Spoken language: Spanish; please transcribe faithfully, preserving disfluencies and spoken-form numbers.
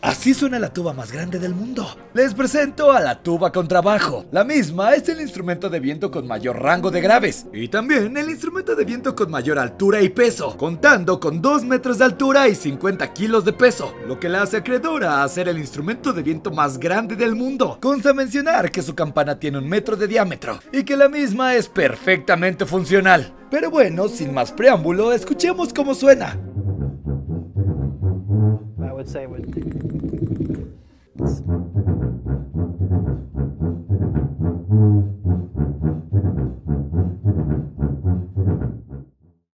Así suena la tuba más grande del mundo. Les presento a la tuba contrabajo. La misma es el instrumento de viento con mayor rango de graves y también el instrumento de viento con mayor altura y peso, contando con dos metros de altura y cincuenta kilos de peso, lo que la hace acreedora a ser el instrumento de viento más grande del mundo. Consta mencionar que su campana tiene un metro de diámetro y que la misma es perfectamente funcional. Pero bueno, sin más preámbulo, escuchemos cómo suena. I would say would